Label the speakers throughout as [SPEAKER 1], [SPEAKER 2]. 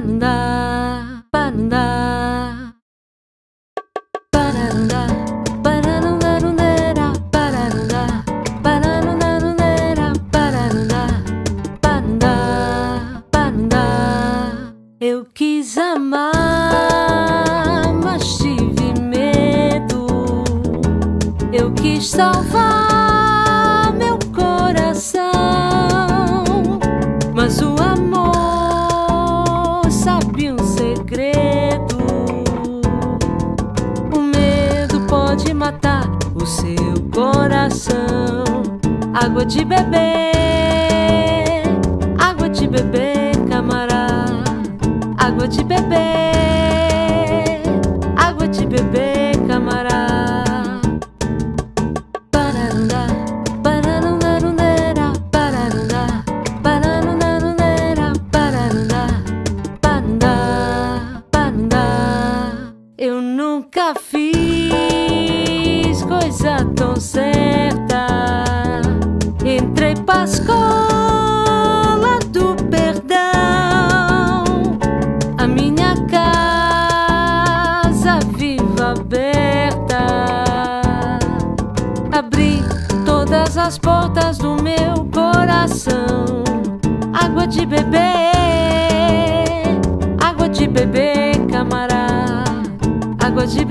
[SPEAKER 1] Parandá, parandá, parandá, pararundarundera, pararundá, pararundarundera, pararundá, parandá, parandá. Eu quis amar, mas tive medo. Eu quis salvar meu coração, mas o amor sabe um segredo. O medo pode matar o seu coração. Água de beber, água de beber, camarada. Água de beber, água de beber, camarada. Pararundá, pararundarundera, pararundá, pararundarundera, pararundá, parandá, parandá. Eu nunca fiz coisa tão certa. Entrei pra escola do perdão. A minha casa viva aberta. Abri todas as portas do meu coração. Água de beber, água de beber, camarada. Água de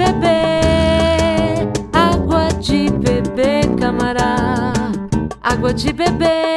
[SPEAKER 1] beber, água de beber, camarada. Água de beber.